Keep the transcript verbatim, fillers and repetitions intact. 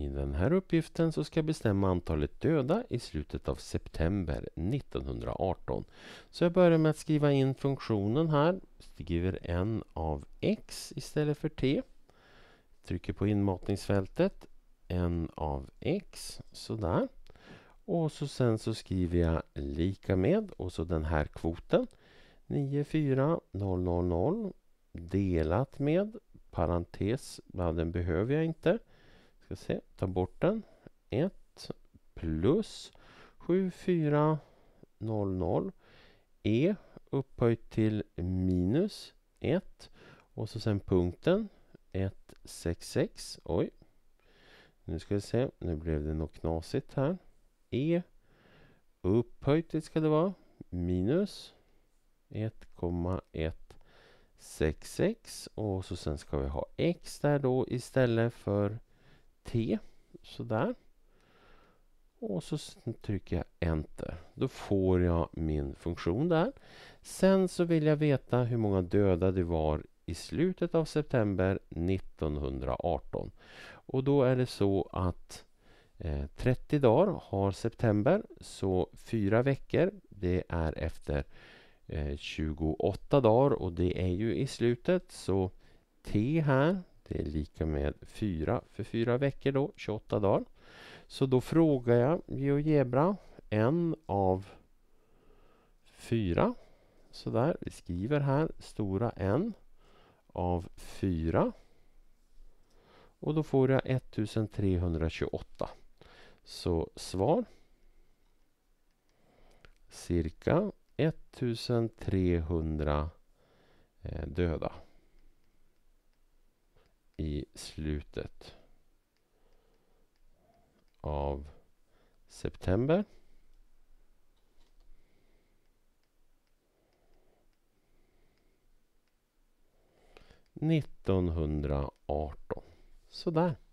I den här uppgiften så ska jag bestämma antalet döda i slutet av september nittonhundraarton. Så jag börjar med att skriva in funktionen här. Skriver n av x istället för t. Trycker på inmatningsfältet. N av x. Sådär. Och så sen så skriver jag lika med. Och så den här kvoten. nio fyra noll noll noll. Delat med. Parentes. Ja, den behöver jag inte. Ska se, ta bort den. ett plus sju fyra noll noll e upphöjt till minus ett och så sen punkten ett sex sex. Oj. Nu ska vi se, nu blev det något knasigt här. E upphöjt ska det vara minus ett komma ett sex sex och så sen ska vi ha x där då istället för T, sådär. Och så trycker jag enter. Då får jag min funktion där. Sen så vill jag veta hur många döda det var i slutet av september nittonhundraarton. Och då är det så att eh, trettio dagar har september. Så fyra veckor, det är efter eh, tjugoåtta dagar och det är ju i slutet. Så T här. Det är lika med fyra för fyra veckor då, tjugoåtta dagar. Så då frågar jag GeoGebra en av fyra. Så där, vi skriver här stora N av fyra. Och då får jag ettusentrehundratjugoåtta. Så svar. Cirka ettusentrehundra eh, döda. I slutet av september nittonhundraarton. Så där.